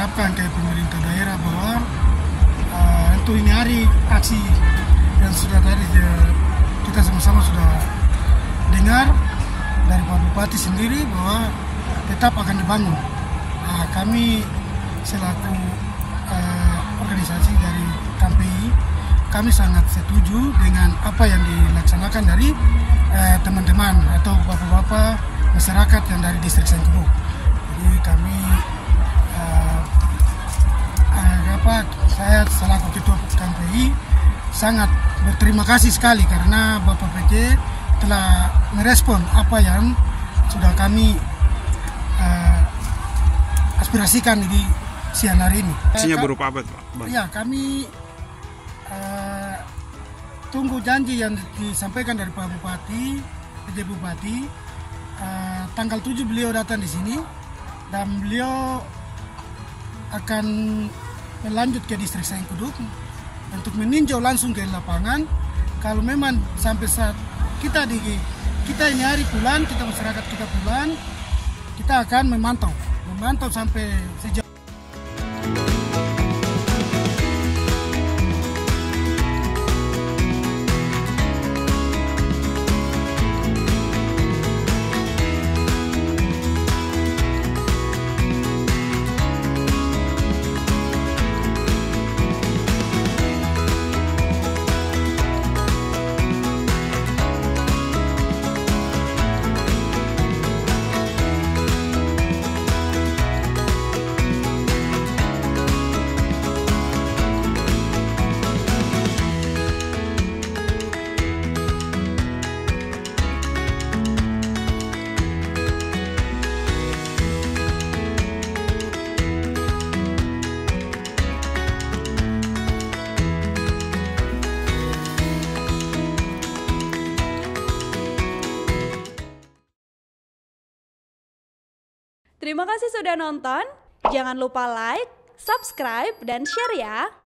harapkan ke pemerintah daerah bahwa untuk ini hari aksi yang sudah tadi kita sama-sama sudah dengar dari Pak Bupati sendiri bahwa tetap akan dibangun. Kami selaku organisasi dari KPI, kami sangat setuju dengan apa yang dilaksanakan dari teman-teman atau bapak-bapak masyarakat yang dari distrik Sengkebuk. Jadi kami saya selaku ketua KPI sangat berterima kasih sekali karena Bapak PJ telah merespon apa yang sudah kami aspirasikan di siang hari ini. Aksinya berupa apa, Pak? Ya, kami tunggu janji yang disampaikan dari Pak Bupati, PJ Bupati. Tanggal 7 beliau datang di sini dan beliau akan melanjut ke distrik Sengkuduk untuk meninjau langsung ke lapangan. Kalau memang sampai saat kita ini hari pulang, kita masyarakat kita pulang, kita akan memantau sampai sejauh. Terima kasih sudah nonton. Jangan lupa like, subscribe, dan share ya.